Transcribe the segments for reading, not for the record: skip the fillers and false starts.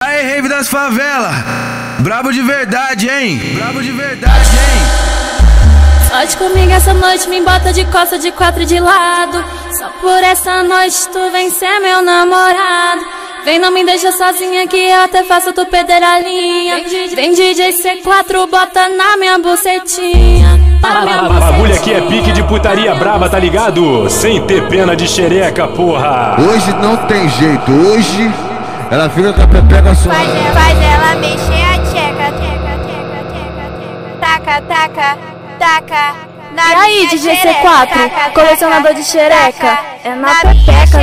Aê, rave das favelas, brabo de verdade, hein? Brabo de verdade, hein? Solte comigo essa noite, me bota de costa, de quatro e de lado. Só por essa noite tu vem ser meu namorado. Vem, não me deixa sozinha que eu até faço tu perder a linha. Vem DJ C4, bota na minha bucetinha. Bagulho aqui é pique de putaria braba, tá ligado? Sem ter pena de xereca, porra. Hoje não tem jeito, hoje ela fica com a pepeca só. Faz ela mexer a tcheca, taca, taca, taca. E aí, DJ C4, colecionador de xereca, é na pepeca.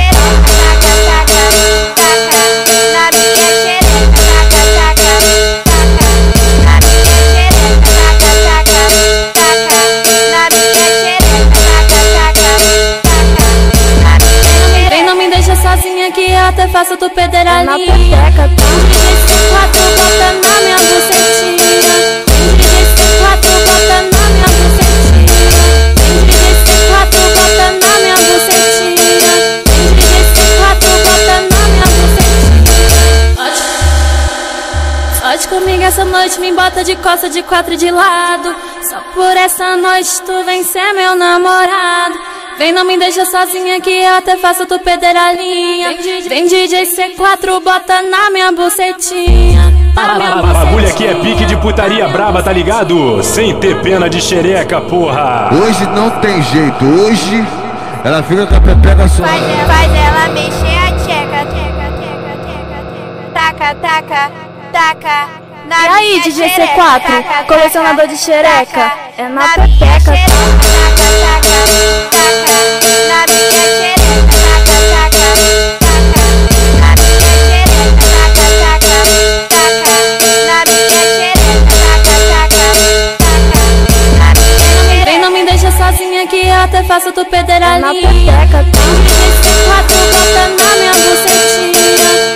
Vem, não me deixa sozinha que eu até faço tu perder a linha. DJ C4, bota na minha bucetinha. DJ C4, bota na minha bucetinha. DJ C4, bota na minha bucetinha. DJ C4, bota na minha bucetinha. Solte comigo essa noite, me bota de costa, de quatro e de lado. Só por essa noite tu vem ser meu namorado. Vem, não me deixa sozinha que eu até faço tu perder a linha. Vem DJ C4, bota na minha bucetinha. Bagulho aqui é pique de putaria braba, tá ligado? Sem ter pena de xereca, porra. Hoje não tem jeito, hoje ela fica com a pepeca só. Faz ela mexer a tcheca, taca, taca, taca. E aí, DJ C4, colecionador de xereca, é na pepeca. Vem, não me deixa sozinha que eu até faço tu perder a linha. DJ C4, bota na minha bucetinha.